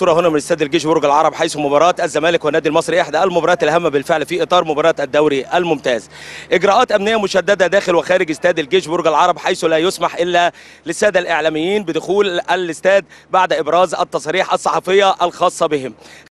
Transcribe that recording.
الصوره هنا من استاد الجيش برج العرب، حيث مباراه الزمالك والنادي المصري احدى المباريات الهامه بالفعل في اطار مباراه الدوري الممتاز. اجراءات امنيه مشدده داخل وخارج استاد الجيش برج العرب، حيث لا يسمح الا للساده الاعلاميين بدخول الاستاد بعد ابراز التصاريح الصحفيه الخاصه بهم.